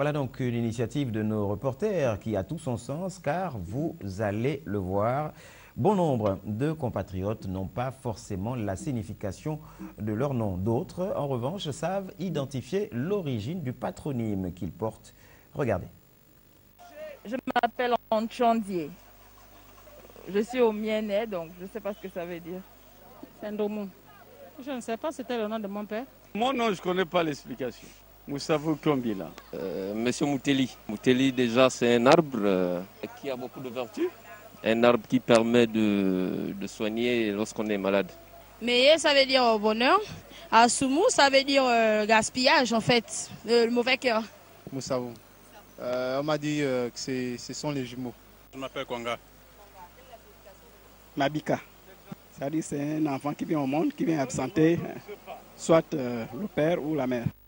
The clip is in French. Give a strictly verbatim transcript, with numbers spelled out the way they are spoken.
Voilà donc l'initiative de nos reporters qui a tout son sens car vous allez le voir. Bon nombre de compatriotes n'ont pas forcément la signification de leur nom. D'autres, en revanche, savent identifier l'origine du patronyme qu'ils portent. Regardez. Je m'appelle Anchondier. Je suis au Miennet, donc je ne sais pas ce que ça veut dire. C'est Ndomou. Je ne sais pas, c'était le nom de mon père. Mon nom, je ne connais pas l'explication. Moussavou Kombila. Euh, Monsieur Mouteli. Mouteli, déjà, c'est un arbre euh, qui a beaucoup de vertus. Un arbre qui permet de, de soigner lorsqu'on est malade. Meye, ça veut dire bonheur. Assoumou, ça veut dire euh, gaspillage, en fait, euh, le mauvais cœur. Moussavou. Euh, on m'a dit euh, que ce sont les jumeaux. Je m'appelle Kwanga. Mabika. C'est-à-dire c'est un enfant qui vient au monde, qui vient absenter, soit euh, le père ou la mère.